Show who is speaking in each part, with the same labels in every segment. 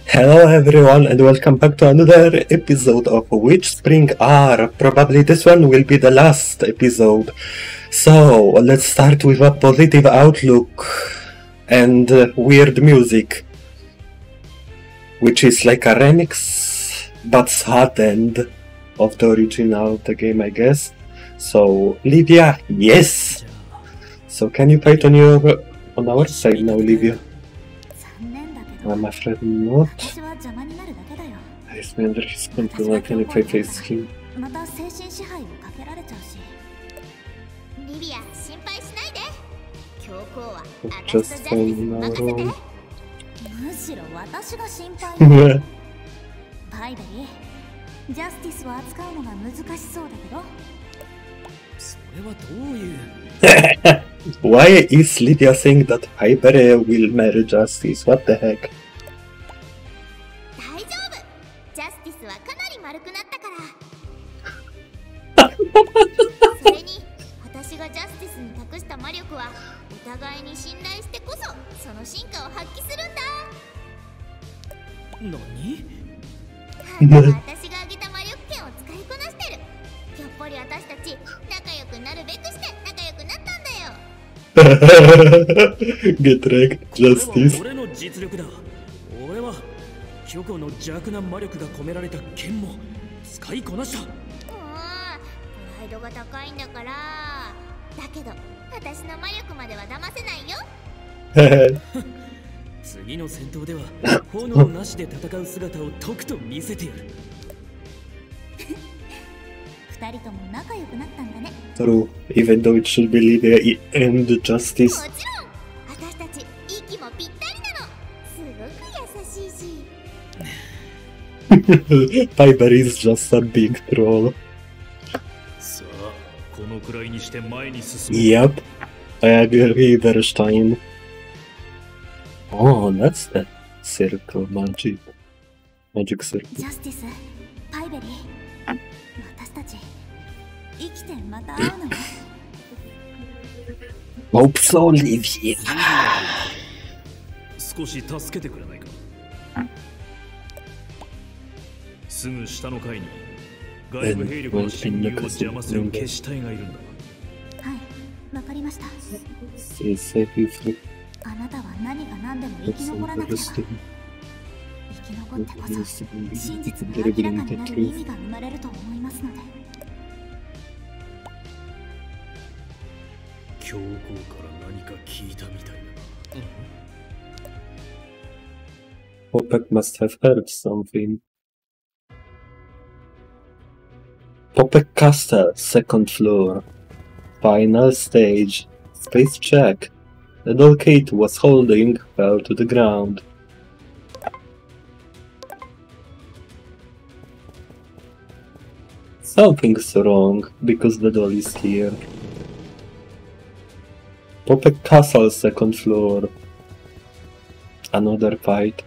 Speaker 1: Hello everyone and welcome back to another episode of Witch Spring R. Probably this one will be the last episode. So let's start with a positive outlook and weird music, which is like a remix but hardened of the original of the game, I guess. So Lydia, yes. So can you fight on our side now, Lydia? I'm afraid not. I spend his control. Can you face him? Just on our own. Why is Lydia saying that Hyper will marry Justice? What the heck? Get wrecked, Justice. True, even though it should be Lydia and Justice. Piper is just a big troll. Yep, I agree, Verstein. Oh, that's the circle magic. Magic circle. Hope so, Lydia.
Speaker 2: 少し助けてくれないか。すぐ下の階に外部兵力の侵入を邪魔する消し隊がいるんだ。はい、わかりました。あなたは何が何でも生き残らなければ。生き残ってこそ真実が明らかになる意味が生まれると思いますので。教皇から何か聞いたみたいな。
Speaker 1: Popek must have heard something. Popek Castle, second floor. Final stage. Space check. The doll Kate was holding fell to the ground. Something's wrong, because the doll is here. Popek Castle, second floor. Another fight.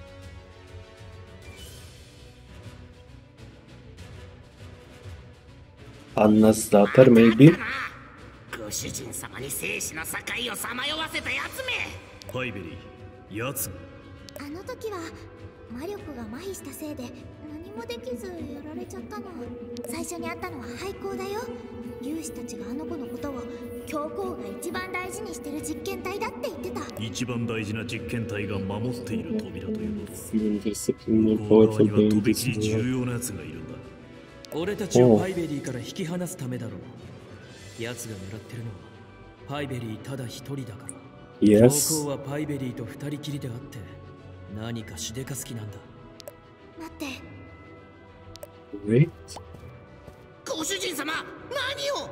Speaker 1: Anna's daughter, maybe?
Speaker 3: ご主人様に生死の境をさまよわせたやつめ。
Speaker 2: ファイベリー、やつが。
Speaker 4: あの時は魔力が麻痺したせいで何もできずやられちゃったの。最初に会ったのは廃校だよ。勇士たちがあの子のことを教皇が一番大事にしてる実験体だって言ってた。
Speaker 2: 一番大事な実験体が守っている扉というのだ。
Speaker 1: 向
Speaker 2: こう側にはとびきり重要なやつがいるんだ。俺たちをファイベリーから引き離すためだろう。奴が狙ってるのはファイベリーただ一人だから。
Speaker 1: Yes.
Speaker 2: 教皇はファイベリーと二人きりであって何かしでかす気なんだ。
Speaker 4: 待って。
Speaker 1: Wait.
Speaker 3: ご主人様、何を。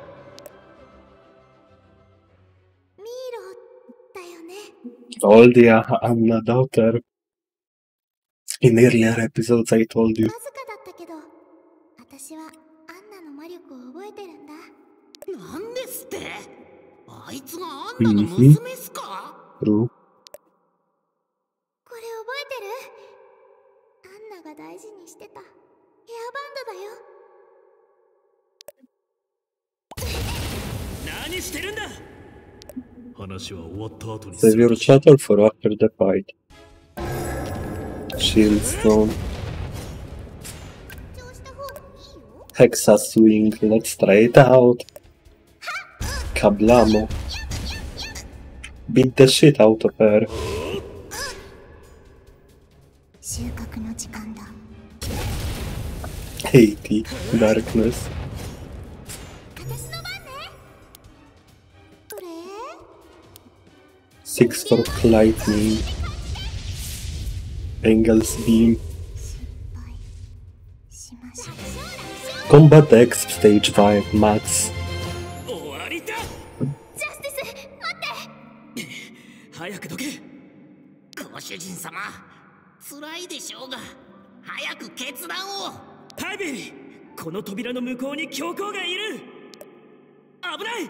Speaker 4: ミーロだよね。
Speaker 1: Told ya, Anna daughter. In earlier episodes I told you.
Speaker 4: わずかだったけど、私はアンナの魔力を覚えてるんだ。
Speaker 3: なんですって？あいつがアンナの娘っすか？
Speaker 1: True.
Speaker 4: これ覚えてる？アンナが大事にしてたヘアバンドだよ。
Speaker 2: 何してるんだ。話は終わった後に。
Speaker 1: Save your shuttle for after the fight. Shield Stone.
Speaker 4: 緊張した方がいいよ。
Speaker 1: Hexa Swing. Let's try it out. Kablamo. Beat the shit out of her.
Speaker 4: 収穫の時間だ。
Speaker 1: 80. Darkness.
Speaker 4: 私の番ね。どれ？
Speaker 1: Six Fork Lightning. Engel's Beam.
Speaker 4: しましょう。
Speaker 1: Combat X Stage 5 Max.
Speaker 2: 終わりだ。
Speaker 4: ジャスティス、待って。
Speaker 2: 早くどけ。
Speaker 3: ご主人様、辛いでしょうが、早く決断を。
Speaker 2: パイベリー、この扉の向こうに教皇がいる。危ない。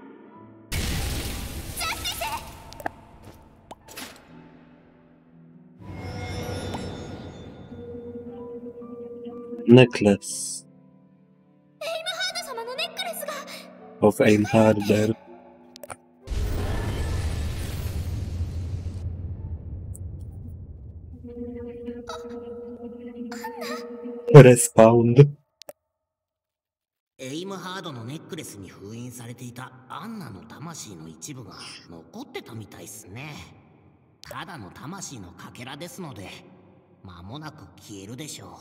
Speaker 1: Necklace
Speaker 4: エイムハード様のネックレスが。
Speaker 1: of Einharder. Respawned.
Speaker 3: エイムハードのネックレスに封印されていたアンナの魂の一部が残ってたみたいっすね。ただの魂のかけらですので、間もなく消えるでしょ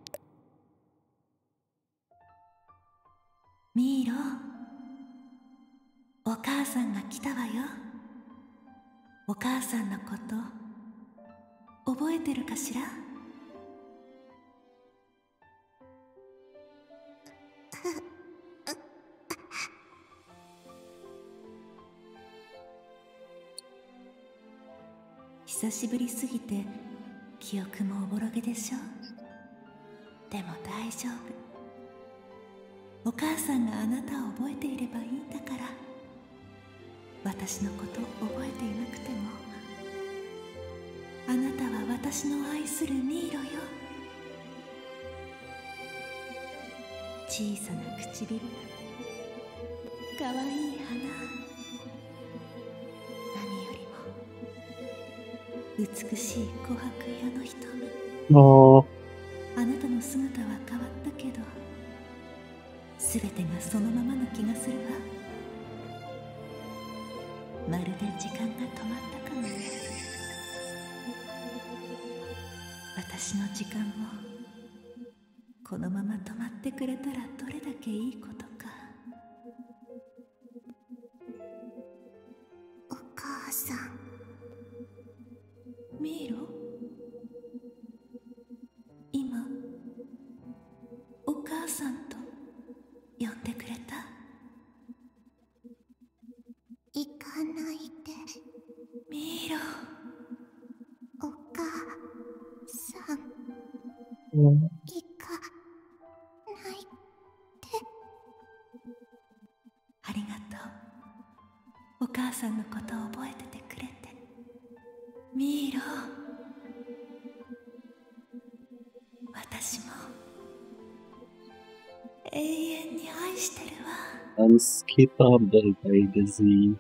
Speaker 3: う。
Speaker 5: ミーロ、お母さんが来たわよ。お母さんのこと覚えてるかしら？久しぶりすぎて記憶もおぼろげでしょ。でも大丈夫。お母さんがあなたを覚えていればいいんだから。私のこと覚えていなくても、あなたは私の愛するミーロよ。小さな唇、かわいい花、何よりも美しい琥珀色の瞳。
Speaker 1: Oh.
Speaker 5: あなたの姿は変わったけど、すべてがそのままの気がするわ。まるで時間が止まったかのよう。私の時間もこのまま止まってくれたらどれだけいいことか。
Speaker 4: お母さん。
Speaker 5: ミーロ、今お母さんと呼んでくれた？
Speaker 4: 行かないで。
Speaker 5: ミーロ、
Speaker 4: お母さん。
Speaker 1: Mm.
Speaker 4: 行かないで。
Speaker 5: ありがとう。お母さんのことを覚えててくれて。ミーロ、私も永遠に愛してるわ。
Speaker 1: Unskippable by the Z.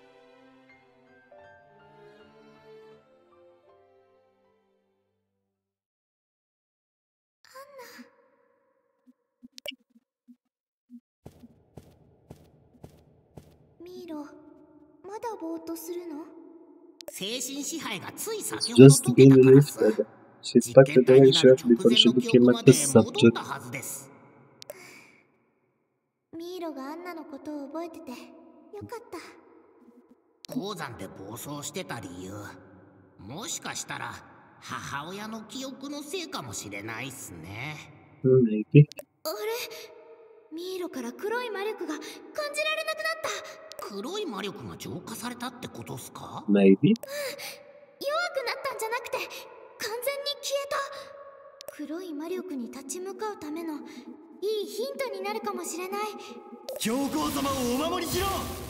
Speaker 4: ミーロ、まだぼーっとするの？
Speaker 3: 精神支配がつい先ほど
Speaker 1: Just
Speaker 3: 解け
Speaker 1: been
Speaker 3: たからっす。
Speaker 1: lifted. She
Speaker 3: 実
Speaker 1: stuck
Speaker 3: 験
Speaker 1: to
Speaker 3: 体
Speaker 1: the
Speaker 3: になる
Speaker 1: ship
Speaker 3: 直
Speaker 1: before
Speaker 3: 前
Speaker 1: she
Speaker 3: の記
Speaker 1: became
Speaker 3: 憶
Speaker 1: a
Speaker 3: まで
Speaker 1: test
Speaker 3: 戻っ
Speaker 1: subject.
Speaker 3: たはずです。
Speaker 4: ミーロがアンナのことを覚えててよかった。
Speaker 3: 鉱山で暴走してた理由、もしかしたら母親の記憶のせいかもしれないっすね。
Speaker 1: Maybe.
Speaker 4: あれ、ミーロから黒い魔力が感じられなくなった。
Speaker 3: 黒い魔力が浄化されたってことっすか？
Speaker 1: Maybe.
Speaker 4: 弱くなったんじゃなくて完全に消えた。黒い魔力に立ち向かうためのいいヒントになるかもしれない。
Speaker 2: 教皇様をお守りしろ。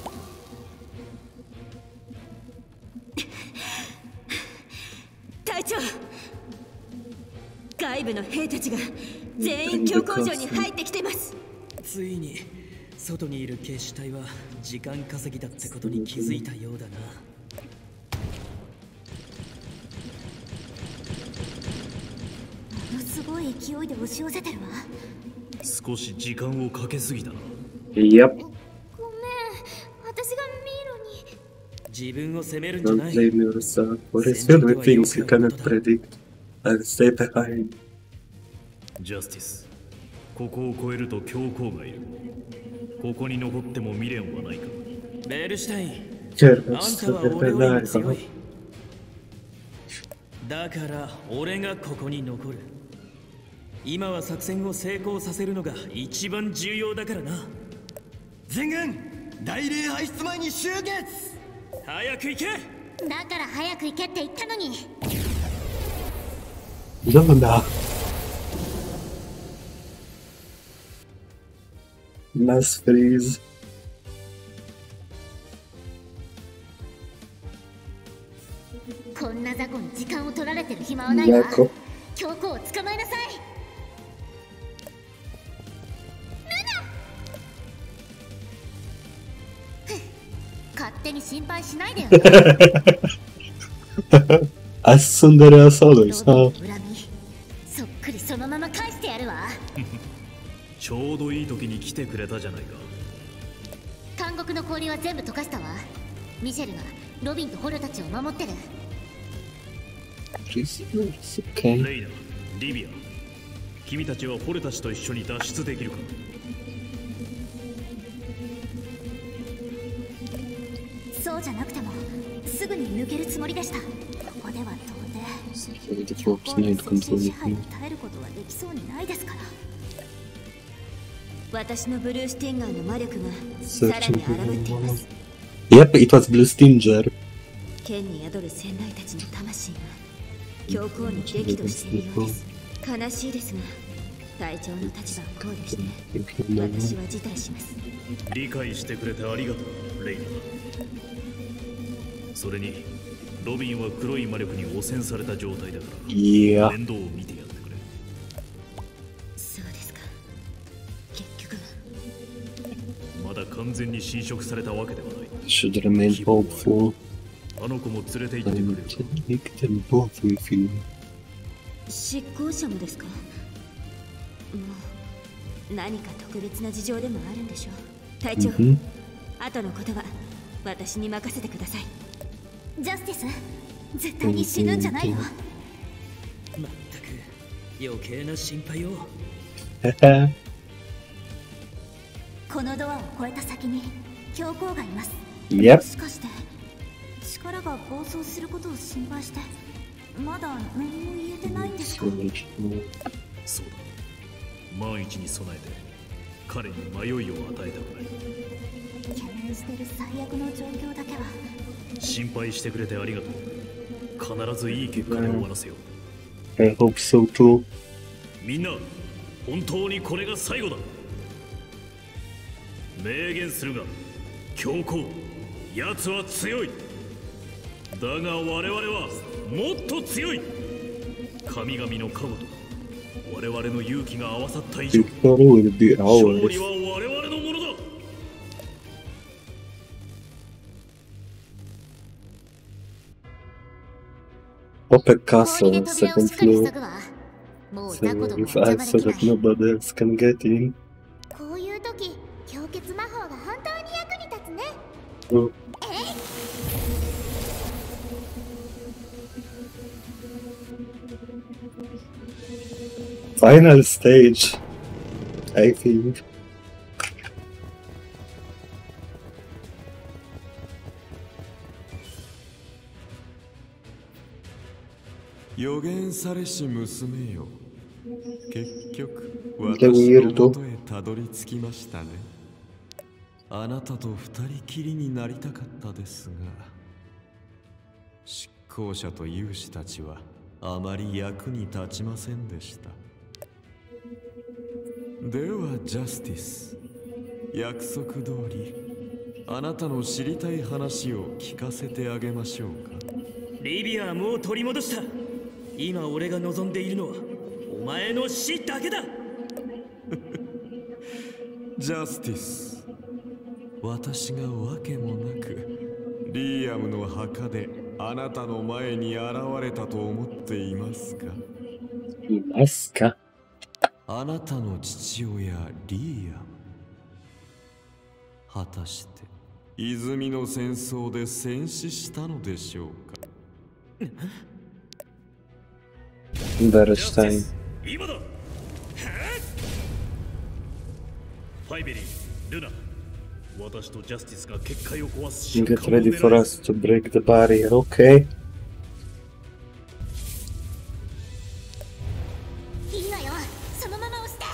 Speaker 6: 隊長、外部の兵たちが全員教皇城に入ってきてます。
Speaker 2: ついに外にいる決死隊は時間稼ぎだってことに気づいたようだな。
Speaker 4: ごい勢いで押し寄せてるわ。
Speaker 2: 少し時間をかけすぎたな。
Speaker 1: Yep.
Speaker 4: ごめん、私がミーロに。
Speaker 2: 自分を責めるんじゃ
Speaker 1: Don't
Speaker 2: ない。
Speaker 1: blame yourself. What is filled with things you cannot predict and stay behind.
Speaker 2: ジャスティス、ここを越えると教皇がいる。ここに残っても未練はないか。ベルシュタイン、
Speaker 1: Certo,
Speaker 2: あんた
Speaker 1: sto
Speaker 2: は
Speaker 1: per
Speaker 2: 俺よりも
Speaker 1: parlare,
Speaker 2: 強
Speaker 1: no?
Speaker 2: い。だから俺がここに残る。今は作戦を成功させるのが一番重要だからな。
Speaker 7: 全軍大礼拝室前に集結。
Speaker 2: 早く行け。
Speaker 4: だから早く行けって言ったのに。
Speaker 1: Donna. Mass freeze.
Speaker 4: こんな雑魚に時間を取られてる暇はないわ。
Speaker 1: Ecco.
Speaker 4: 教皇を捕まえなさい。勝手に心配しないでよ。
Speaker 1: Assondere a solo,
Speaker 4: ロビン
Speaker 1: so.
Speaker 4: の恨み、そっくりそのまま返してやるわ。
Speaker 2: ちょうどいい時に来てくれたじゃないか。
Speaker 4: 監獄の氷は全部溶かしたわ。ミシェルがロビンとホルたちを守ってる。
Speaker 1: Prisoners, okay.
Speaker 2: レイナ、リビア、君たちはフォルたちと一緒に脱出できるか。
Speaker 4: そうじゃなくてもすぐに抜けるつもりでした。ここでは到底
Speaker 1: The
Speaker 4: 教
Speaker 1: corpse
Speaker 4: 皇の
Speaker 1: night
Speaker 4: 精神支
Speaker 1: control
Speaker 4: 配
Speaker 1: me.
Speaker 4: に耐えることはできそうにないですから。私のブルースティンガーの魔力がさら
Speaker 1: Searching
Speaker 4: に荒ぶってい
Speaker 1: for
Speaker 4: ま
Speaker 1: one.
Speaker 4: す。
Speaker 1: Yep, it was Blue Stinger.
Speaker 4: 剣に宿る仙台たちの魂が教皇に激怒しているようです。悲しいですが隊長の立場を考慮して私は辞退します。
Speaker 2: 理解してくれてありがとう、レイナ。それにロビンは黒い魔力に汚染された状態だから
Speaker 1: Yeah.
Speaker 2: 面倒を見てやってくれ。
Speaker 4: そうですか。結局
Speaker 2: まだ完全に侵食されたわけではない。
Speaker 1: Should remain hopeful
Speaker 2: あの子も連れて行ってくれ
Speaker 1: and
Speaker 2: るか。
Speaker 1: take them both with you.
Speaker 4: 執行者もですか。もう何か特別な事情でもあるんでしょう。隊長、
Speaker 1: Mhm.
Speaker 4: 後のことは私に任せてください。ジャスティス、絶対に死ぬんじゃないよ。
Speaker 2: まったく余計な心配を。
Speaker 4: このドアを越えた先に教皇がいます。
Speaker 1: Yep.
Speaker 4: もしかして力が暴走することを心配してまだ何も言えてないんですか。
Speaker 2: そうだ、万一に備えて彼に迷いを与えたくない。
Speaker 4: 懸念してる最悪の状況だけは。
Speaker 2: 心配してくれてありがとう。必ずいい結果で終わらせよう。
Speaker 1: I hope so too.
Speaker 2: みんな、本当にこれが最後だ。明言するが、教皇、奴は強い。だが我々はもっと強い。神々の加護と我々の勇気が合わさった以上、
Speaker 1: Victory will be
Speaker 2: 勝利
Speaker 1: ours.
Speaker 2: は我々のものだ。
Speaker 1: Open
Speaker 4: 氷で
Speaker 1: castle,
Speaker 4: 扉を
Speaker 1: second
Speaker 4: しっかり
Speaker 1: floor.
Speaker 4: 塞ぐわ。もう
Speaker 1: So
Speaker 4: 雑魚ども
Speaker 1: if
Speaker 4: は
Speaker 1: I
Speaker 4: 邪
Speaker 1: so
Speaker 4: 魔でき
Speaker 1: that
Speaker 4: ない。
Speaker 1: nobody else can get in.
Speaker 4: こういう時、氷結魔法が本当に役に立つね。
Speaker 1: Oh. Final stage, I think.
Speaker 7: 予言されし娘よ、結局
Speaker 1: でも
Speaker 7: 私の
Speaker 1: 言えると
Speaker 7: 元へたどり着きましたね。あなたと二人きりになりたかったですが、執行者と勇士たちはあまり役に立ちませんでした。ではジャスティス、約束通りあなたの知りたい話を聞かせてあげましょうか。
Speaker 2: リビアはもう取り戻した。今俺が望んでいるのはお前の死だけだ。
Speaker 7: ジャスティス、私がわけもなくリーアムの墓であなたの前に現れたと思っていますか。
Speaker 1: いますか
Speaker 7: あなたの父親リーアム、果たして泉の戦争で戦死したのでしょうか。
Speaker 1: ベルシュタイン。
Speaker 2: 今だ。ファイベリー、ルナ、私とジャスティスが結界を壊す瞬間を
Speaker 1: Get
Speaker 2: 狙
Speaker 1: ready for us to break the barrier, okay?
Speaker 4: いいわよ、そのまま押して。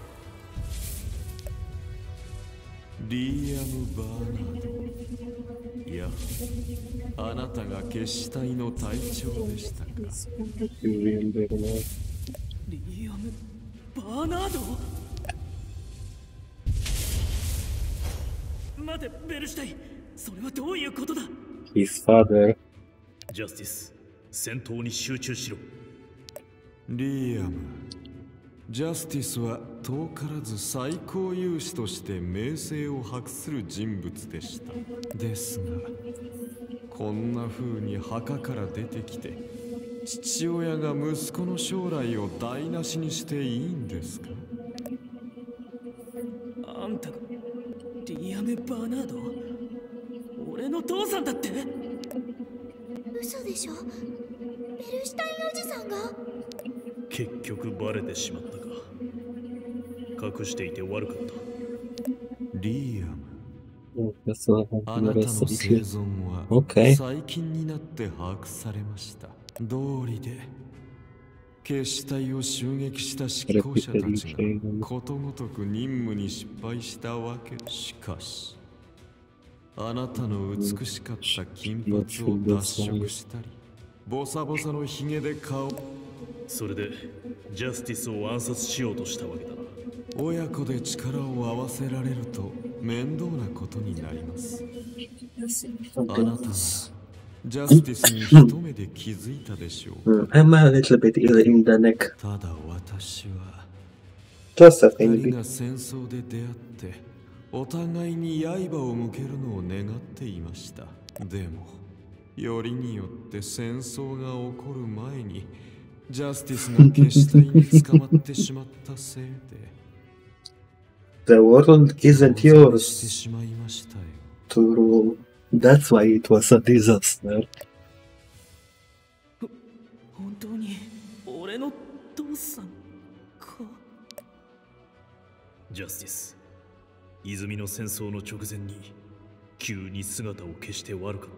Speaker 7: リーアム・バーナード、いや、あなたが決死隊の隊長でしたか。
Speaker 1: リー
Speaker 6: アム・バーナード。待て、ベルシュタイン、それはどういうことだ。
Speaker 1: His father.
Speaker 2: ジャスティス、戦闘に集中しろ。
Speaker 7: リーアム、ジャスティスは遠からず最高勇士として名声を博する人物でした。ですが、こんな風に墓から出てきて父親が息子の将来を台無しにしていいんですか。
Speaker 6: あんたがリアム・バーナード、俺の父さんだって。
Speaker 4: 嘘でしょ。ベルシュタインおじさんが。
Speaker 2: 結局バレてしまったか。隠していて悪かった。
Speaker 7: リーアム、
Speaker 1: That's what
Speaker 7: あ
Speaker 1: happened
Speaker 7: なた
Speaker 1: the
Speaker 7: の
Speaker 1: rest of
Speaker 7: 生
Speaker 1: the
Speaker 7: 存は
Speaker 1: Okay.
Speaker 7: 最近になって把握されました。道理で決死隊を襲撃した執行者たちがことごとく任務に失敗したわけ。しかしあなたの美しかった金髪を脱色したり、ボサボサのヒゲで顔、
Speaker 2: それでジャスティスを暗殺しようとしたわけだな。
Speaker 7: 親子で力を合わせられると面倒なことになります。あなたならジャスティスに一目で気づいたでしょう。
Speaker 1: I'm a little bit ill in the neck.
Speaker 7: ただ私は
Speaker 1: Just a
Speaker 7: 二
Speaker 1: thing.
Speaker 7: 人が戦争で出会ってお互いに刃を向けるのを願っていました。でもよりによって戦争が起こる前にジャスティスが決死隊に捕まってしまったせいで
Speaker 1: The world isn't
Speaker 7: して
Speaker 1: yours
Speaker 7: しまいましたよ。
Speaker 1: to rule. That's why it was a disaster.
Speaker 6: 本当に俺の父さんか。
Speaker 2: ジャスティス、泉の戦争の直前に急に姿を消して悪かった。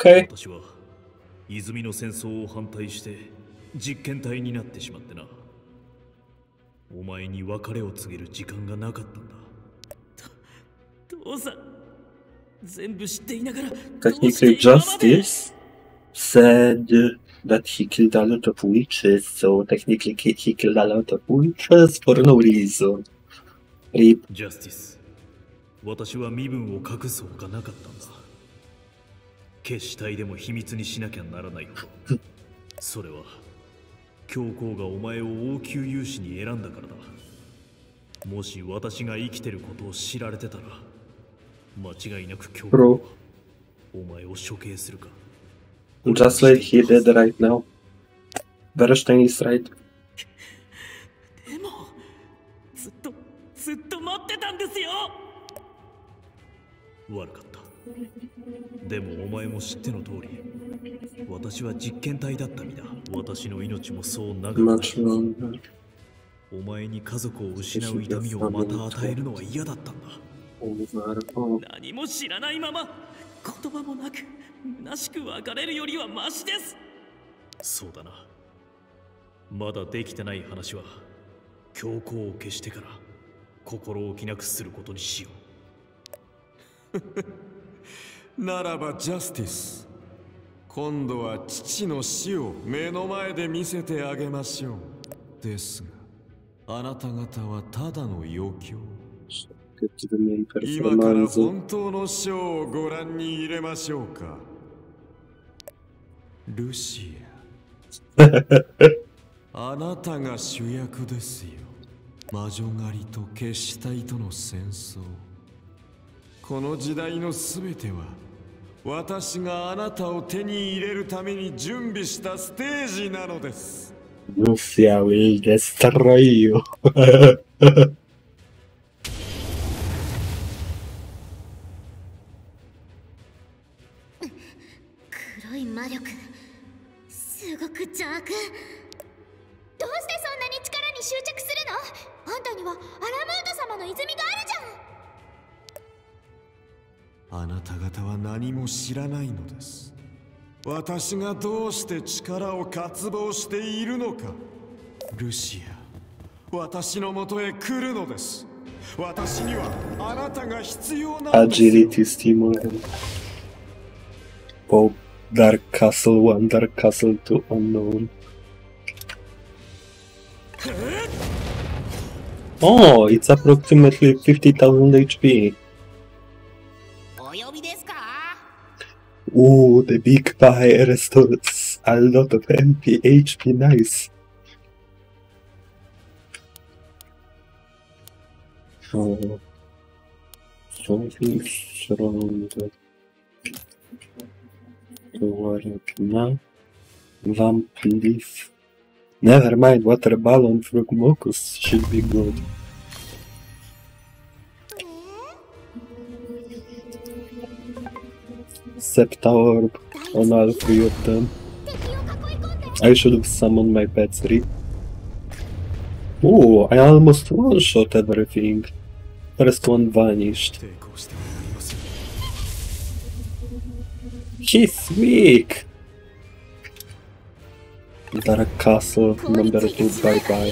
Speaker 1: Okay.
Speaker 2: 私は泉の戦争を反対して実験体になってしまってな。お前に別れを告げる時間がなかったんだ。
Speaker 6: 父さん、全部知っていながら。
Speaker 1: Technically, Justice said that he killed a lot of witches, so technically he killed a lot of witches for no reason. Rip.
Speaker 2: ジャスティス、私は身分を隠すほかなかったんだ。決死体でも秘密にしなきゃならないほど。それは教皇がお前を王宮勇士に選んだからだ。もし私が生きてることを知られてたら、間違いなく教皇
Speaker 1: Bro,
Speaker 2: はお前を処刑するか。
Speaker 1: just like he did right now. Bernstein is right.
Speaker 6: でもずっと待ってたんですよ。
Speaker 2: 悪かった。でもお前も知っての通り、私は実験体だった身だ。私の命もそう長くない。
Speaker 1: Much longer.
Speaker 2: お前に家族を失う痛みをまた与えるのは嫌だったんだ。
Speaker 1: Over.
Speaker 6: 何も知らないまま言葉もなく虚しく別れるよりはマシです。
Speaker 2: そうだな。まだできてない話は教皇を消してから心置きなくすることにしよ
Speaker 7: う。ならばジャスティス、今度は父の死を目の前で見せてあげましょう。ですがあなた方はただの余興。
Speaker 1: Get to the main
Speaker 7: 今から
Speaker 1: performance.
Speaker 7: 本当のショーをご覧に入れましょうか。ルシア、あなたが主役ですよ。魔女狩りと決死隊との戦争。この時代のすべては私があなたを手に入れるために準備したステージなのです。
Speaker 1: Lucia will destroy you.
Speaker 4: 黒い魔力、すごく邪悪。どうしてそんなに力に執着するの？あんたにはアラムード様の泉があるじゃん。
Speaker 7: あなた方は何も知らないのです。私がどうして力を渇望しているのか。ルシア、私のもとへ来るのです。私にはあなたが必要なんです。
Speaker 1: Agility Stimulant. Pope Dark Castle 1, Dark Castle 2 unknown. Oh, it's approximately 50,000 HP.
Speaker 3: お呼びですか？
Speaker 1: Ooh, the big pie restores a lot of MP HP, nice. Oh, something strong. Now, Vamp Leaf. Never mind, Water Balloon Frogmocus should be good. Septa Orb on all three of them. I should have summoned my pet 3. Ooh, I almost one-shot everything. First one vanished. He's weak! Dark Castle, number 2, bye bye.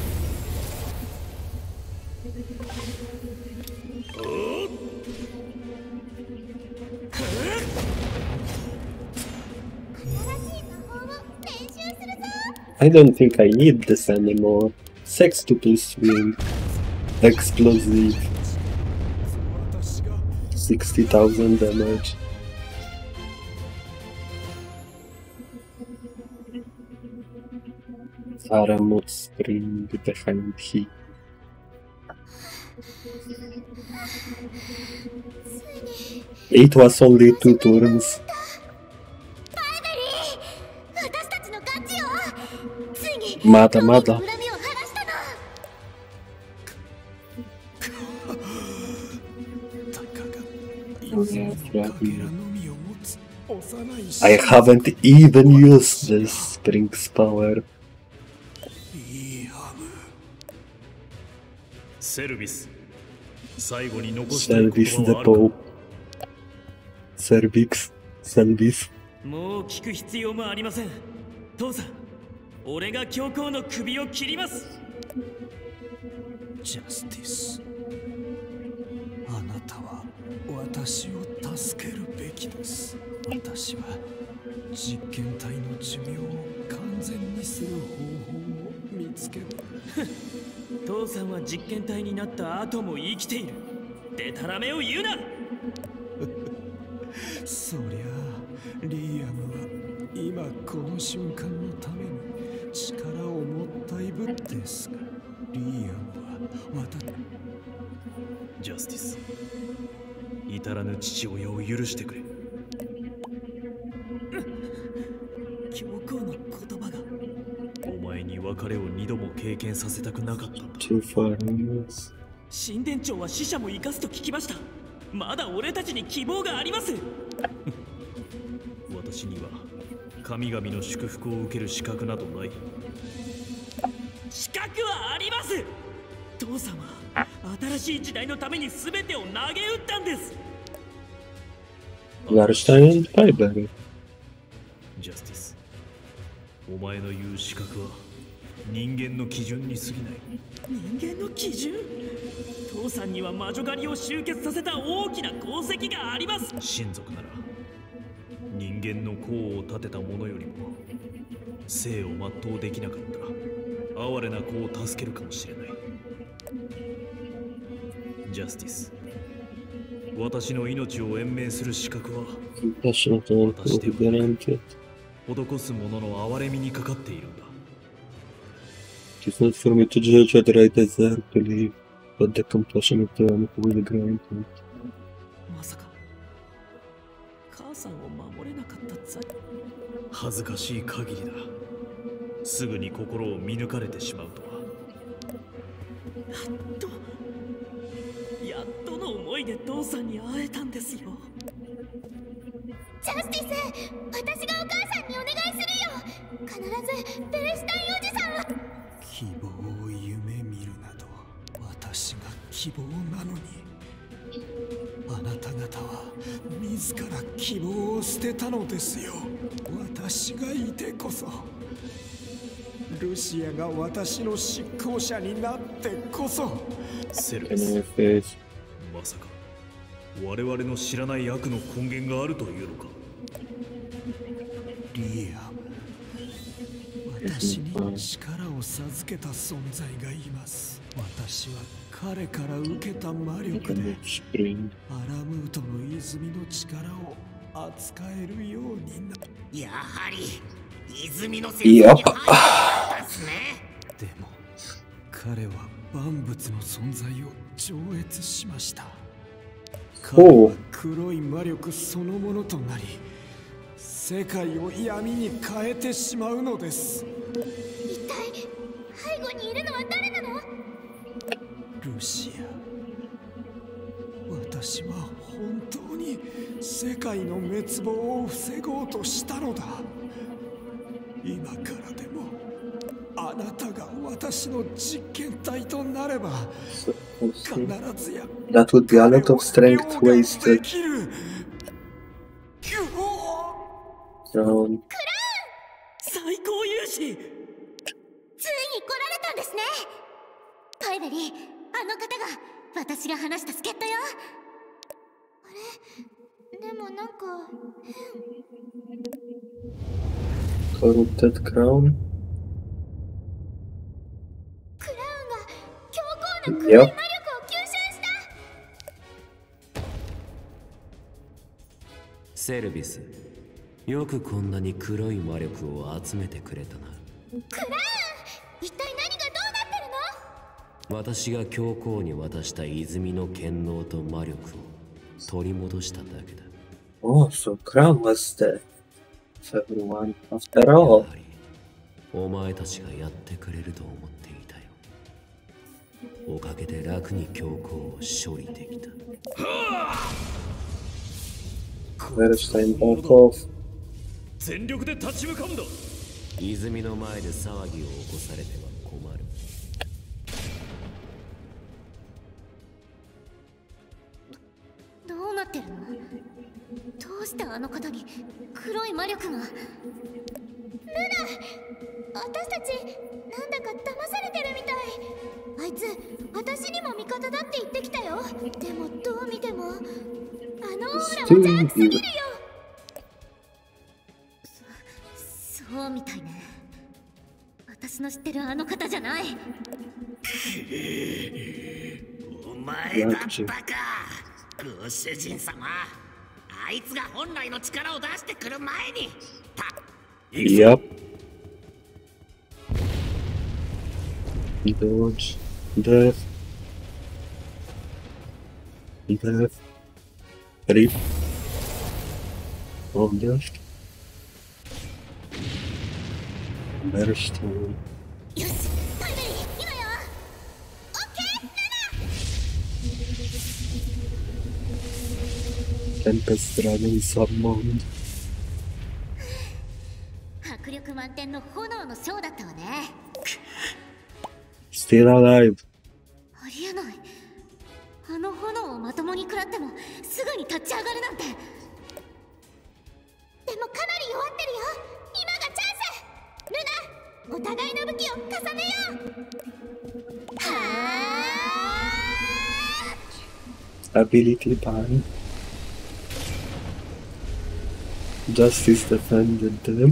Speaker 1: I don't think I need this anymore. Sextuple swing. Explosive. 60,000 damage. Aramut Spring behind heat. It was only 2 turns. Mada mada. I haven't even used this Spring's power.
Speaker 2: セルビス、最後に残し
Speaker 1: Service
Speaker 2: たいことはあるか？
Speaker 1: Depot. Cervix. Service.
Speaker 6: もう聞く必要もありません。父さん、俺が教皇の首を切ります。
Speaker 7: ジャスティス、あなたは私を助けるべきです。私は実験体の寿命を完全にする方法を見つける。
Speaker 6: 父さんは実験体になった後も生きている。デタラメを言うな。
Speaker 7: そりゃあリーアムは今この瞬間のために力をもったいぶってですが、リーアムは
Speaker 2: ジャスティス、至らぬ父親を許してくれ。
Speaker 6: 教皇の言葉が。
Speaker 2: お前に別れを2度も経験させたくなかったんだ。
Speaker 1: Too far news.
Speaker 6: 神殿長は死者も生かすと聞きました。まだ俺たちに希望があります。
Speaker 2: 私には神々の祝福を受ける資格などない。
Speaker 6: 資格はあります。父様、新しい時代のために全てを投げ打ったんです。
Speaker 1: Garstein and Fiber.
Speaker 2: ジャスティス、お前の言う資格は人間の基準に過ぎない。
Speaker 6: 人間の基準？父さんには魔女狩りを集結させた大きな功績があります。
Speaker 2: 親族なら人間の功を立てた者よりも生を全うできなかった哀れな子を助けるかもしれない。ジャスティス、私の命を延命する資格は
Speaker 1: Compassionate and granted.
Speaker 2: 施す者の哀れみにかかっているんだ。
Speaker 1: It is not for me to judge whether I deserve to live, but the compassionate one will grant it.
Speaker 6: まさか母さんを守れなかった罪。
Speaker 2: 恥ずかしい限りだ。すぐに心を見抜かれてしまうとは。
Speaker 6: やっとの思いで父さんに会えたんですよ。
Speaker 4: ジャスティス、私がお母さんにお願いするよ。必ずベルシュタインおじさんは。
Speaker 7: 希望を夢見るなど私が希望なのに、あなた方は自ら希望を捨てたのですよ。私がいてこそ、ルシアが私の執行者になってこそ。
Speaker 2: セルビス、まさか我々の知らない悪の根源があるというのか。
Speaker 7: リアム、私に力を授けた存在がいます。私は彼から受けた魔力でアラムートの泉の力を扱えるようにな。
Speaker 3: やはり泉の先生に入ったんですね。
Speaker 7: でも彼は万物の存在を超越しました。彼は黒い魔力そのものとなり、世界を闇に変えてしまうのです。
Speaker 4: 一体背後にいるのは誰なの？
Speaker 7: ルシア、私は本当に世界の滅亡を防ごうとしたのだ。今からでもあなたが私の実験体となれば必ずや
Speaker 1: That would be a lot of strength wasted. Crown.
Speaker 6: 最高勇士。
Speaker 4: ついに来られたんですね。パイベリー、あの方が私が話した助っ人よ。あれ、でもなんか変。
Speaker 1: Corrupted crown.
Speaker 4: クラウンが強硬な黒い魔力を吸収した。
Speaker 8: セルビス、よくこんなに黒い魔力を集めてくれたな。
Speaker 4: クラウン、一体何がどうなってるの？
Speaker 8: 私が教皇に渡した泉の権能と魔力を取り戻しただけだ。
Speaker 1: Oh, so Crown was dead. So everyone, after all.
Speaker 8: やはりお前たちがやってくれると思っていたよ。おかげで楽に教皇を処理できた。
Speaker 1: Verstein back off.
Speaker 2: 全力で立ち向かうんだ。
Speaker 8: 泉の前で騒ぎを起こされては困る。
Speaker 4: どうなってるの？どうしてあの方に黒い魔力が？ルナ、私たちなんだか騙されてるみたい。あいつ私にも味方だって言ってきたよ。でもどう見てもあのオーラは邪悪すぎるよ。そうみたいね。私の知ってるあの方じゃない。
Speaker 3: お前だったか、ご主人様。あいつが本来の力を出してくる前に。
Speaker 1: Yep. Dodge. Death. Death. Rip. Oh, death. Verstein.
Speaker 4: よし、パイベリー、今よ。オッケー、ルナ。
Speaker 1: Tempest Dragon summoned.
Speaker 4: 迫力満点の炎のショーだったわね。
Speaker 1: Still alive.
Speaker 4: ありえない。あの炎をまともに食らってもすぐに立ち上がるなんて。でもかなり弱ってるよ。今がチャンス。ルナ、お互いの武器を重ねよう。はあ。
Speaker 1: Ability ban. Justice defended them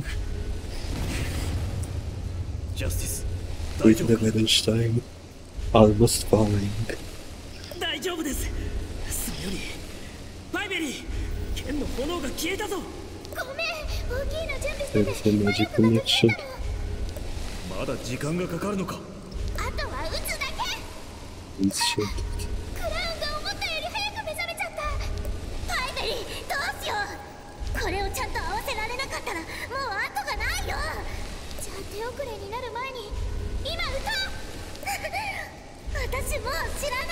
Speaker 2: ジャスティス、
Speaker 1: with the Verstein almost falling.
Speaker 6: 大丈夫です。それよりパイベリー、剣の炎が消えたぞ。
Speaker 4: ごめん、大きいの準備して
Speaker 1: There's
Speaker 4: て。
Speaker 1: a magic connection.
Speaker 2: まだ時間がかかるのか。
Speaker 4: あとは撃つだけ。
Speaker 1: He's shit.
Speaker 4: クラウンが思ったより早く目覚めちゃった。パイベリー、どうしよう。 遅れになる前に今歌おう私もう知らない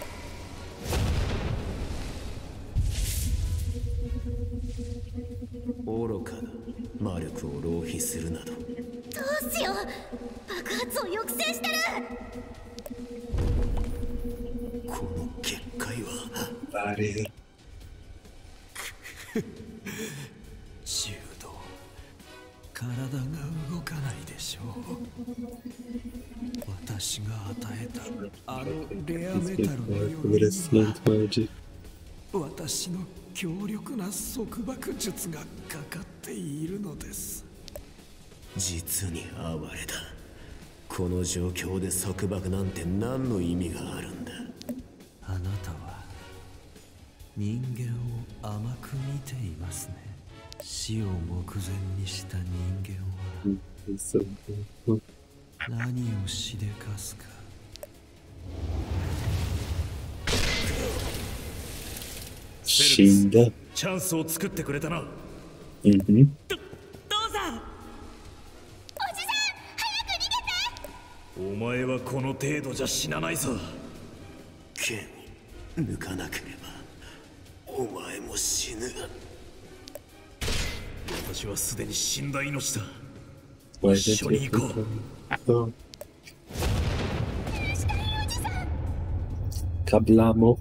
Speaker 8: 愚かな魔力を浪費するなど。
Speaker 4: どうしよう爆発を抑制してる
Speaker 8: この結界は
Speaker 1: バレる。
Speaker 7: 柔道、体が動かないでしょう。私が与えたあのレアメタルのように私の強力な束縛術がかかっているのです。
Speaker 8: 実に哀れだ。この状況で束縛なんて何の意味があるんだ。
Speaker 7: あなたは人間を甘く見ていますね。死を目前にした人間は何をしでかすか。
Speaker 1: 死んだ。
Speaker 2: チャンスを作ってくれたな。
Speaker 6: 父さん、
Speaker 4: おじさん早く逃げて。
Speaker 2: お前はこの程度じゃ死なないぞ。
Speaker 8: 剣抜かなければお前も死ぬ。
Speaker 2: 私はすでに死んだ命だ。
Speaker 1: Why
Speaker 2: 一緒に行こう。
Speaker 1: Hablamos.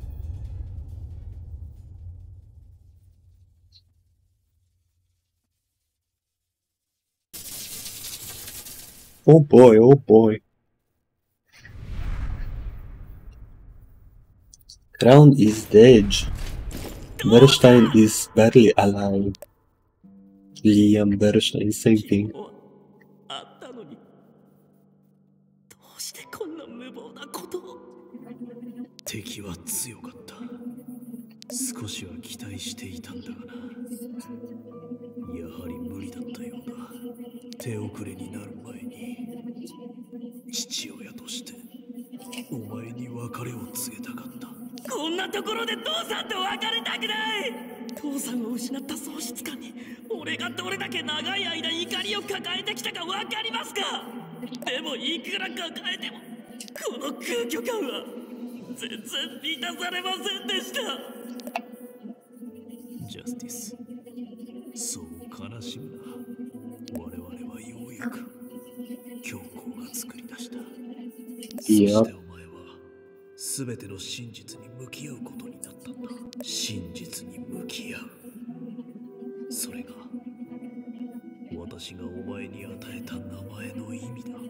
Speaker 1: Oh boy, oh boy. Crown is dead. Bernstein is barely alive. Liam Bernstein, same thing.
Speaker 6: あったのに、どうしてこんな無謀なことを。
Speaker 2: 敵は強かった。少しは期待していたんだがな。やはり無理だったようだ。手遅れになる前に父親としてお前に別れを告げたかった。
Speaker 6: こんなところで父さんと別れたくない。父さんを失った喪失感に俺がどれだけ長い間怒りを抱えてきたか分かりますか。でもいくら抱えてもこの空虚感は全然満たされませんでした。
Speaker 2: ジャスティス、そう悲しむな。我々はようやく教皇が作り出した。そしてお前は全ての真実に向き合うことになったんだ。真実に向き合う、それが私がお前に与えた名前の意味だ。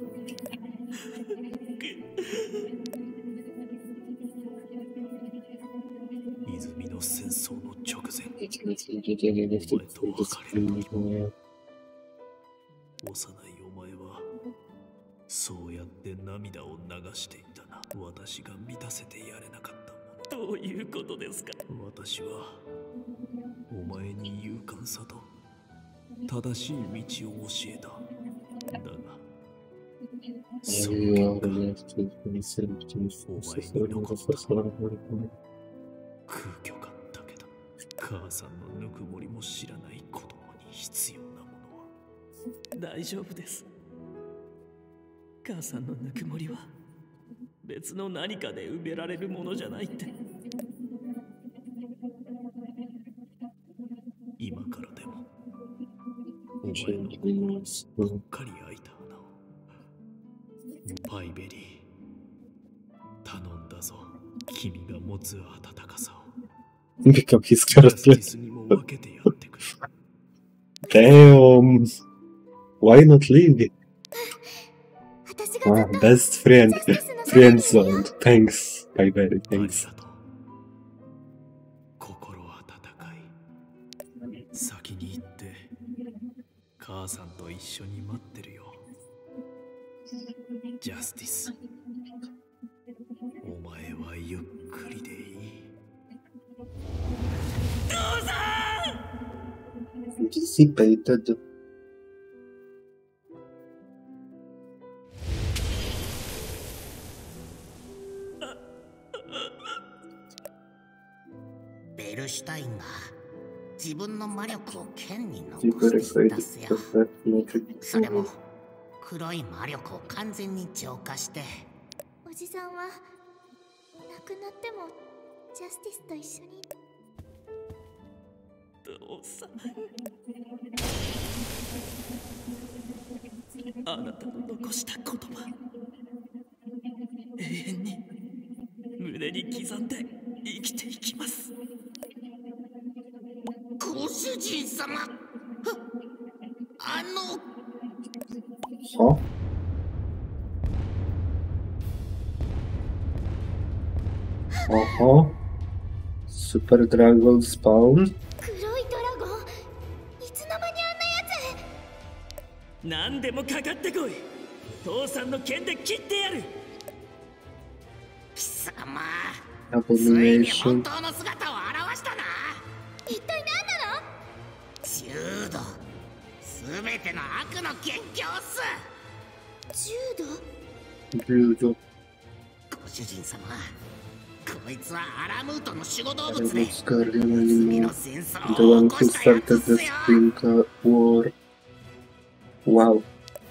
Speaker 2: 泉の戦争の直前、お前と別れる時も幼いお前はそうやって涙を流していたな。私が満たせてやれなかったもの。
Speaker 6: どういうことですか。
Speaker 2: 私はお前に勇敢さと正しい道を教えた。だがその結果、お前に残った空虚感だけだ。母さんのぬくもりも知らない子供に必要なものは。
Speaker 6: 大丈夫です。母さんのぬくもりは別の何かで埋められるものじゃないって。
Speaker 2: 今からでもお前の心にぽっかり開いた穴を。パイベリー、頼んだぞ。君が持つ温かさを
Speaker 1: Become his
Speaker 2: ジャスティ
Speaker 1: character.
Speaker 2: スにも分けてやってくれ。
Speaker 1: Damn. Why not leave?
Speaker 4: 私がずっと
Speaker 1: Best friend.
Speaker 4: ジャスティスの
Speaker 1: Friend
Speaker 4: そばにいる
Speaker 1: zone. Thanks. Bye bye.
Speaker 2: あり
Speaker 1: Thanks.
Speaker 2: がとう。心温かい。先に行って母さんと一緒に待ってるよ。ジャスティス、お前はゆっくりでいい。
Speaker 6: 父さん。
Speaker 1: Anticipated.
Speaker 3: ベルシュタインが自分の魔力を剣に残
Speaker 1: Super
Speaker 3: していった
Speaker 1: excited
Speaker 3: せや。
Speaker 1: for that magic.
Speaker 3: それも黒い魔力を完全に浄化して。
Speaker 4: おじさんは亡くなってもジャスティスと一緒に。
Speaker 6: 父さん、あなたの残した言葉、永遠に胸に刻んで生きていきます。
Speaker 3: ご主人様、
Speaker 1: はスーパードラゴンスパウン。
Speaker 4: 黒いドラゴン、いつの間にあんなや
Speaker 6: つ。何でもかかってこい。父さんの剣で切ってやる。
Speaker 3: 貴様、
Speaker 1: アボ
Speaker 3: ついに
Speaker 1: ミネーション。
Speaker 3: 本当の姿を現したな。
Speaker 4: つ。一体何なの？
Speaker 3: 柔道、すべての悪の元凶っす。
Speaker 4: 柔道？
Speaker 1: 柔道。
Speaker 3: ご主人様、こいつはアラムートの守護動
Speaker 1: アラ
Speaker 3: 物で、
Speaker 1: ムスカーレナリ
Speaker 3: 罪
Speaker 1: ノ。
Speaker 3: の戦
Speaker 1: The
Speaker 3: 争を
Speaker 1: one
Speaker 3: 起こ
Speaker 1: who
Speaker 3: したや
Speaker 1: started
Speaker 3: つっ
Speaker 1: the
Speaker 3: すよ。
Speaker 1: Spring War. Wow.
Speaker 4: あのドラゴンが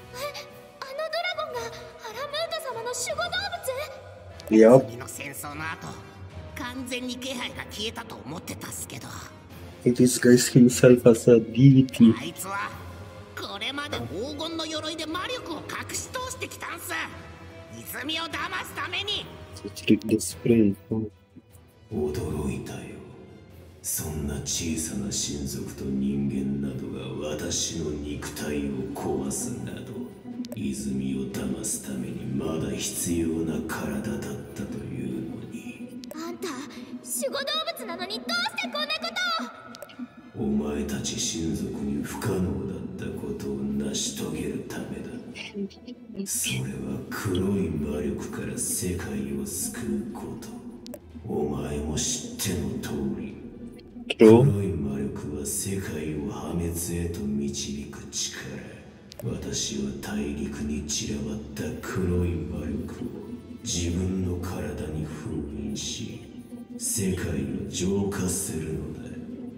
Speaker 4: アラムート様の守護動物？
Speaker 1: Yup.
Speaker 3: 罪の戦争の後、完全に気配が消えたと思ってたっすけど、
Speaker 1: He disguised himself as a deity.
Speaker 3: あいつはこれまで黄金の鎧で魔力を隠し通してきたんす。泉を騙すために。
Speaker 1: To trick the spring.
Speaker 8: 驚いたよ。そんな小さな親族と人間などが私の肉体を壊すなど、泉を騙すためにまだ必要な体だったというのに。
Speaker 4: あんた守護動物なのにどうしてこんなことを？
Speaker 8: お前たち親族に不可能だったことを成し遂げるためだ。それは黒い魔力から世界を救うこと。お前も知っての通り、黒
Speaker 1: True.
Speaker 8: い魔力は世界を破滅へと導く力。私は大陸に散らばった黒い魔力を自分の体に封印し、世界を浄化するのだ。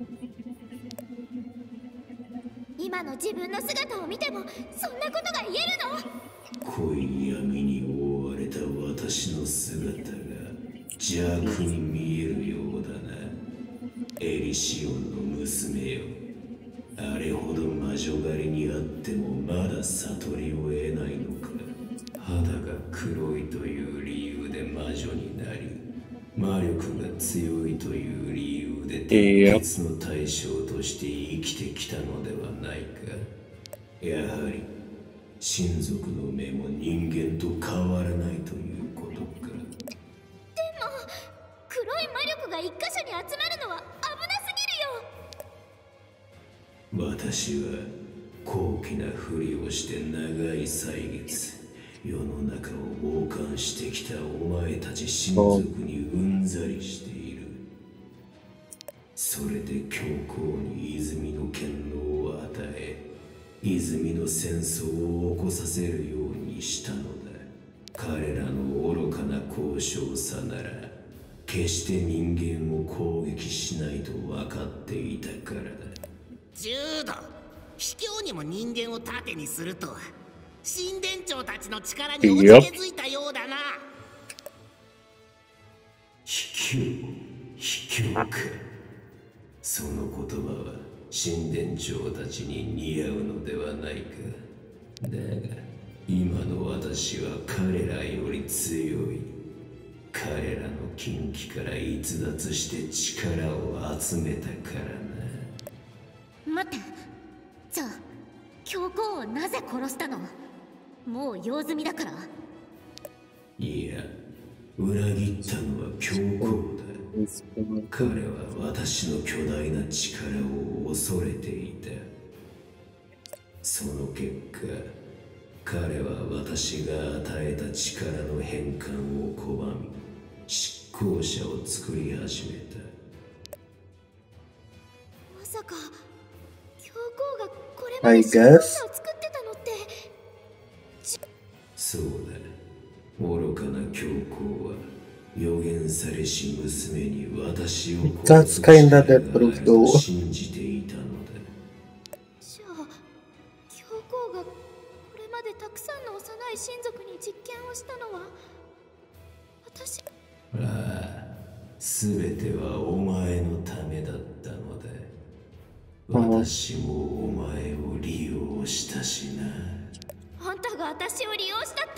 Speaker 4: 今の自分の姿を見てもそんなことが言えるの？
Speaker 8: 濃い闇に覆われた私の姿が邪悪に見えるようだな。エリシオンの娘よ。あれほど魔女狩りにあってもまだ悟りを得ないのか。肌が黒いという理由で魔女になり、魔力が強いという理由で鉄の対象として生きてきたのではないか。やはり親族の目も人間と変わらないということか。
Speaker 4: 黒い魔力が一箇所に集まるのは危なすぎるよ。
Speaker 8: 私は高貴なふりをして長い歳月、世の中を傍観してきたお前たち親族にうんざりしている。それで教皇に泉の権能を与え、泉の戦争を起こさせるようにしたのだ。彼らの愚かな交渉さなら決して人間を攻撃しないと分かっていたからだ。
Speaker 3: 柔道、卑怯にも人間を盾にするとは神殿長たちの力におじけづいたようだな。
Speaker 8: 卑怯か。その言葉は神殿長たちに似合うのではないか。だが今の私は彼らより強い。彼らの禁忌から逸脱して力を集めたからな。
Speaker 4: 待って、じゃあ教皇をなぜ殺したの？もう用済みだから。
Speaker 8: いや、裏切ったのは教皇だ。彼は私の巨大な力を恐れていた。その結果、彼は私が与えた力の変換を拒み、執行者を作り始めた。
Speaker 4: まさか教皇がこれまで執行者を作ってたのって。
Speaker 8: そうだ。愚かな教皇は予言されし娘に私を殺す力があると信じていたのだ。
Speaker 4: じゃあ教皇がこれまでたくさんの幼い親族に実験をしたのは私。
Speaker 8: すべてはお前のためだったのだ。私もお前を利用したしな。
Speaker 4: あんたが私を利用したって？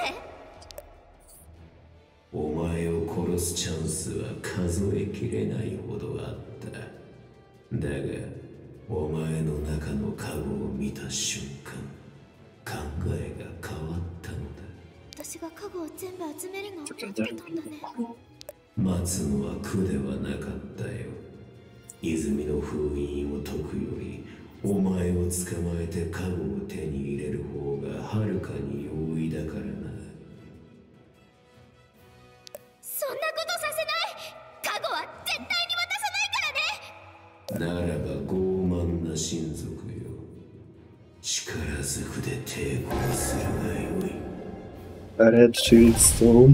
Speaker 8: お前を殺すチャンスは数えきれないほどあった。だがお前の中の過去を見た瞬間、考えが変わったのだ。
Speaker 4: 私が過去を全部集めるのを待ってたんだね。
Speaker 8: 待つのは苦ではなかったよ。泉の封印を解くよりお前を捕まえて加護を手に入れる方がはるかに容易だからな。
Speaker 4: そんなことさせない。加護は絶対に渡さないからね。
Speaker 8: ならば傲慢な親族よ、力ずくで抵抗するがよい。
Speaker 1: Red Shield Stone.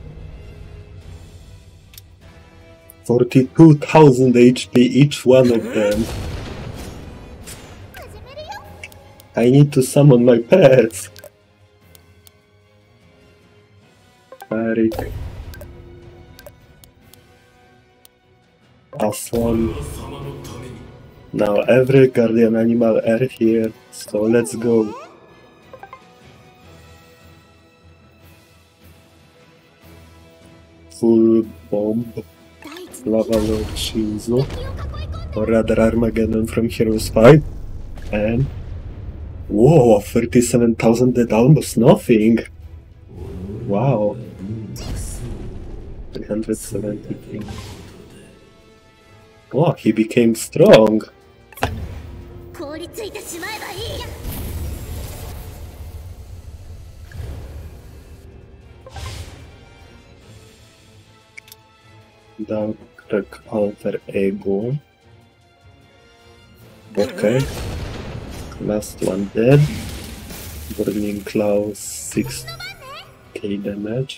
Speaker 1: 42,000 HP each one of them. I need to summon my pets. Arik. Aslan. Now every guardian animal are here, so let's go. Full bomb. Lava Lord Shinzo, or rather Armageddon from Heroes 5, and whoa, 37,000 did almost nothing. Wow. 370. Oh, he became strong. Dark Alter Ego. Okay. Last one dead. Burning Claws 6k damage.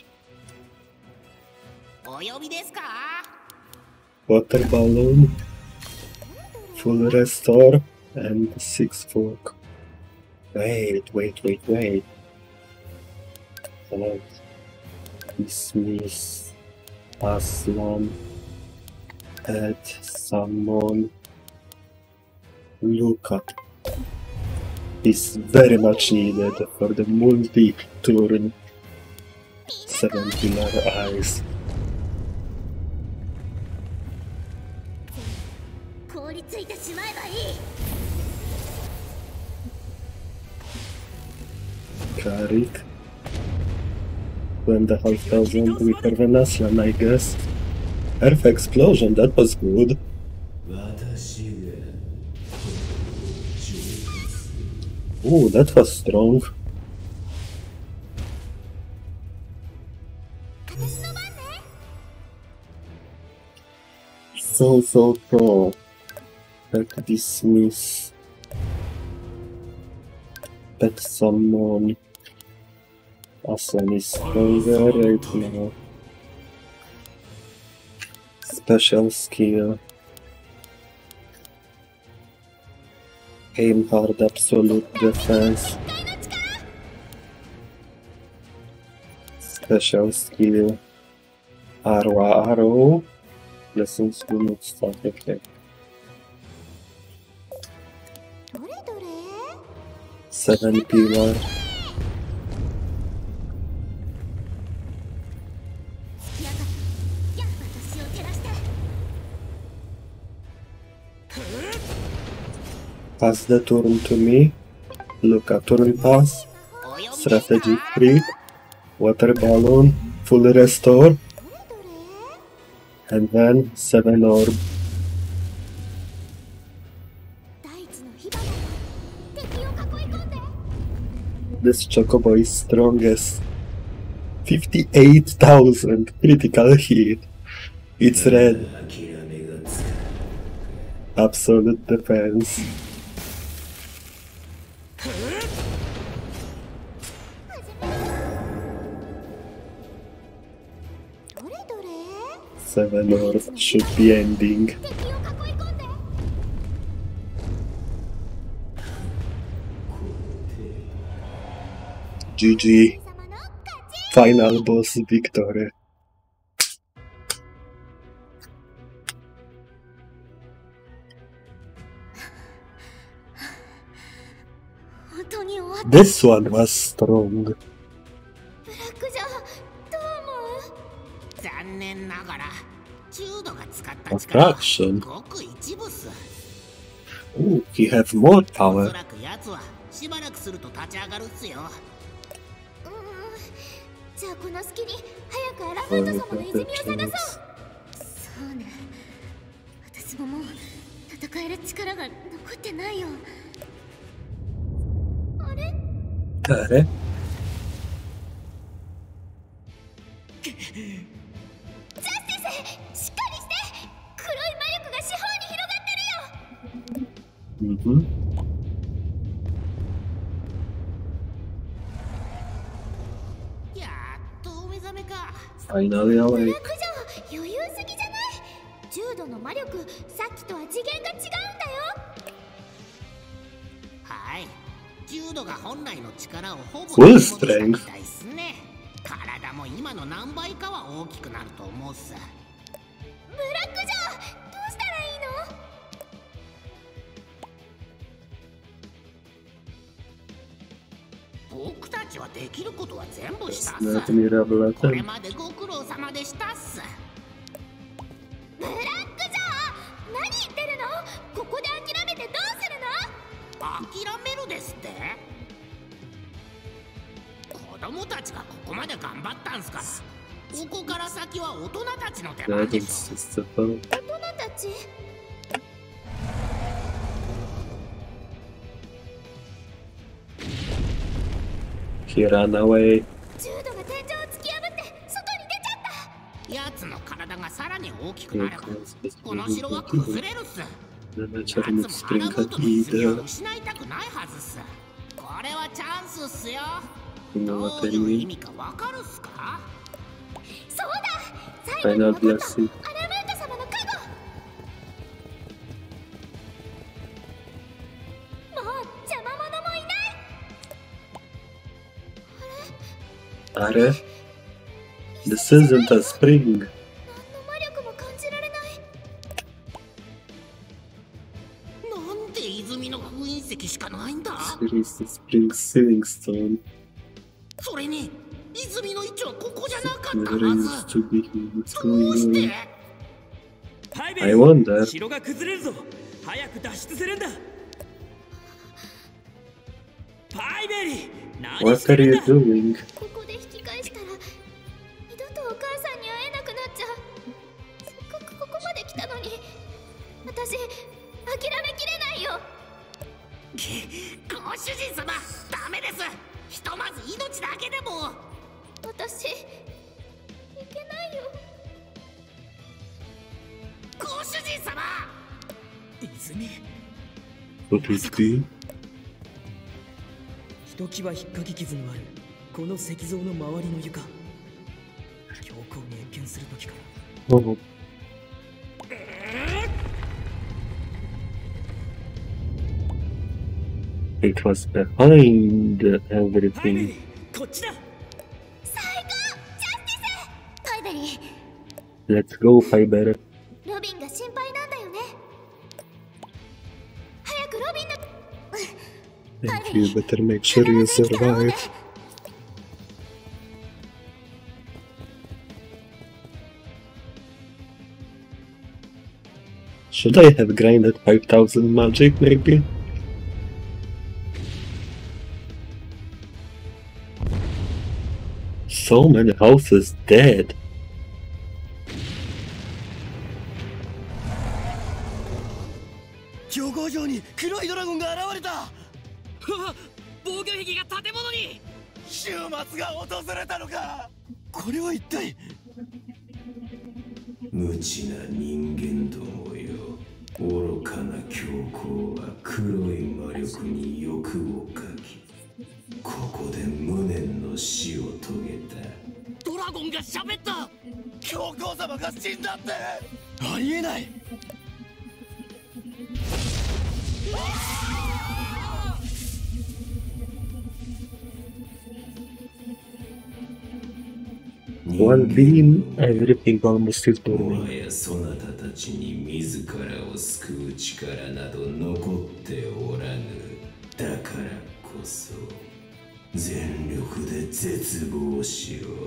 Speaker 1: Water Balloon. Full Restore and 6 Fork. Wait. Let's dismiss Aslan. Add summon Luca. Is very much needed for the multi-turn 7 pillar eyes. Karik. 2,500 weaker than Aslan, I guess. Earth Explosion, that was good. Ooh, that was strong. So. Like dismiss. Pet summon. Aslan is stronger right now. Special skill. Aim hard, absolute defense. Special skill. Arrow. Lessons do not start effect. 7 pillar. Pass the turn to me. Look at turn pass. Strategy free. Water balloon. Full restore. And then 7 orb. This Chocobo is strongest. 58,000 critical hit. It's red. Absolute defense. Seven North should be ending. GG. Final boss victory.
Speaker 4: 本当に終わった。
Speaker 1: This one was strong.
Speaker 4: ブラックジャー、どう思う？
Speaker 3: 残念ながら中度が使った
Speaker 1: 力
Speaker 3: 力は
Speaker 1: Fraction.
Speaker 3: ごく一部っす。
Speaker 1: Oh, he has more
Speaker 3: お
Speaker 1: power.
Speaker 3: そらく奴はしばらくすると立ち上がるっすよ。
Speaker 4: じゃあこの隙に早くアラファント様の泉を探そう。そうね、私ももう戦える力が残ってないよ。あれ？
Speaker 1: あれ？
Speaker 4: ジャスティス、しっかりして。黒い魔力が四方に広がってるよ。
Speaker 3: やっとお目覚めか。
Speaker 1: Finally
Speaker 4: ブラ
Speaker 1: awake.
Speaker 4: ックジャー、余裕すぎじゃない？重度の魔力、さっきとは次元が違うんだよ。
Speaker 3: はい、重度が本来の力をほぼ
Speaker 1: Full
Speaker 3: 戻したみ
Speaker 1: strength.
Speaker 3: たいっすね。体も今の何倍かは大きくなると思うっす。
Speaker 4: ブラックジャー、どうしたらいいの？
Speaker 3: 僕たちはできることは全部したっ
Speaker 1: Let
Speaker 3: す。
Speaker 1: me revel
Speaker 3: これ
Speaker 1: at
Speaker 3: までご苦労様でしたっす。
Speaker 4: ブラックジャー、何言ってるの？ここで諦めてどうするの？
Speaker 3: 諦めるですって？子供たちがここまで頑張ったんすから、ここから先は大人たちの出番
Speaker 1: That
Speaker 3: で
Speaker 1: is
Speaker 3: しょ。
Speaker 1: just a fun.
Speaker 4: 大人たち？
Speaker 1: He ran away.
Speaker 4: 重度が天井を突き破って外に出ちゃった。
Speaker 3: 奴の体がさらに大きくなればこの城は崩れるっす。
Speaker 1: The
Speaker 3: 奴
Speaker 1: natural
Speaker 3: も
Speaker 1: spring
Speaker 3: アラブー
Speaker 1: had
Speaker 3: トの泉を
Speaker 1: either.
Speaker 3: 失いたくないはずっす。これはチャンスっすよ。
Speaker 1: You
Speaker 3: ど
Speaker 1: know
Speaker 3: う
Speaker 1: what I
Speaker 3: いう意
Speaker 1: mean?
Speaker 3: 味かわかるっすか？
Speaker 4: そうだ、最後に
Speaker 1: Final
Speaker 4: 残った
Speaker 1: blessing.
Speaker 4: アラムータ様の加護。もう邪魔者もいない。
Speaker 1: あれ？ This isn't a spring.
Speaker 4: 何の魔力も感じられない。
Speaker 3: なんで泉の封印石しかないんだ？
Speaker 1: It is the spring sealing stone.
Speaker 3: それに泉の位置はここじゃなかった
Speaker 1: Never
Speaker 3: は
Speaker 1: used
Speaker 3: ず。
Speaker 1: to be here. What's
Speaker 3: どうし
Speaker 1: going
Speaker 3: て
Speaker 1: on?
Speaker 6: パイベ
Speaker 1: I
Speaker 6: リ
Speaker 1: wonder.
Speaker 6: 城が崩れるぞ。早く脱出するんだ。パイベリ何
Speaker 1: What
Speaker 6: して
Speaker 1: are
Speaker 6: るん
Speaker 1: you
Speaker 6: だ？
Speaker 1: doing?
Speaker 4: ここで引き返したら二度とお母さんに会えなくなっちゃう。せっかくここまで来たのに私諦めきれないよ。
Speaker 3: ご主人様、ダメです。ひとまず命だけでも。
Speaker 4: 私いけないよ。
Speaker 3: ご主人様。
Speaker 6: 泉。
Speaker 1: What is this?
Speaker 6: ひときわ引っかき傷のあるこの石像の周りの床。強行に謁見するときから。
Speaker 1: Oh. It was behind
Speaker 6: パイベ
Speaker 1: everything.
Speaker 6: リこっちだ。
Speaker 4: 最高、ジャスティス。パイベリー、
Speaker 1: Let's go, Fiber.
Speaker 4: ロビンが心配なんだよね。早くロビンの
Speaker 1: Thank you. Better make sure you survive. Should I have grinded 5000 magic, maybe? So many houses dead.
Speaker 6: 強行城に黒いドラゴンが現れた。防御壁が建物に。
Speaker 9: 終末が訪れたのか。
Speaker 6: これは一体。
Speaker 8: 無知な人間どもよ。愚かな教皇は黒い魔力に欲をかき、ここで無念の死を遂げた。
Speaker 6: ドラゴンが喋った。
Speaker 9: 教皇様が死んだって。
Speaker 6: ありえない。
Speaker 1: One beam, everything almost is
Speaker 8: もは
Speaker 1: burning.
Speaker 8: やそなたたちに自らを救う力など残っておらぬ。だからこそ全力で絶望しろ。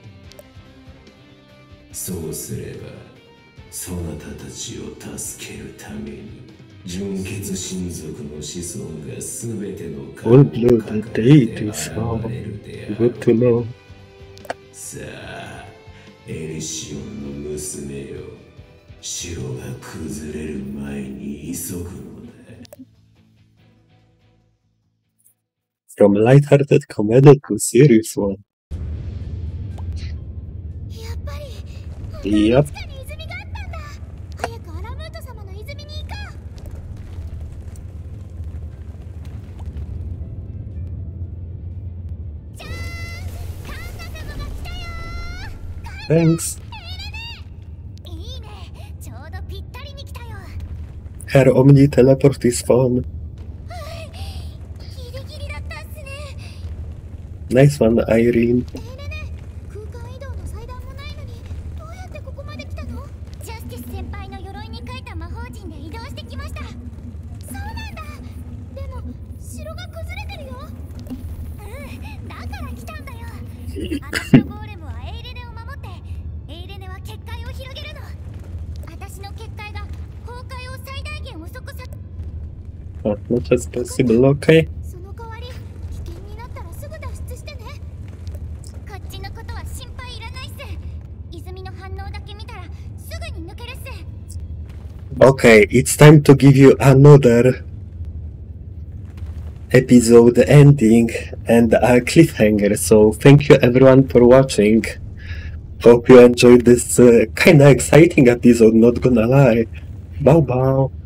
Speaker 8: そうすればそなたたちを助けるために純血親族の子孫が全ての
Speaker 1: All blood deities,
Speaker 8: 現れるであろ
Speaker 1: good to know.
Speaker 8: さあ、エリシオンの娘よ、城が崩れる前に急ぐのだ。
Speaker 1: From light-hearted comedy to serious one.
Speaker 4: やっぱり
Speaker 1: Yep.
Speaker 4: 地下に泉があったんだ。早くアラムート様の泉に行こう。じゃーん、カンナ様が来たよー。
Speaker 1: Thanks.
Speaker 4: いいね、ちょうどぴったりに来たよ。
Speaker 1: Her Omni teleport is fun.
Speaker 4: ギリギリだったっすね。
Speaker 1: Nice one, Irene.
Speaker 4: 空間移動の祭壇もないのにどうやってここまで来たの？ジャスティス先輩の鎧に書いた魔法陣で移動してきました。そうなんだ。でも城が崩れてるよ。だから来たんだよ。私のゴーレムはエイレネを守って、エイレネは結界を広げるの。私の結界が崩壊を最大限遅くさ。
Speaker 1: As much as possible, okay?
Speaker 4: その代わり危険になったらすぐ脱出してね。こっちのことは心配いらないっす。泉の反応だけ見たらすぐに抜けるっす。
Speaker 1: Okay, it's time to give you another episode ending and a cliffhanger. So thank you everyone for watching. Hope you enjoyed this kinda exciting episode, not gonna lie. Bow bow.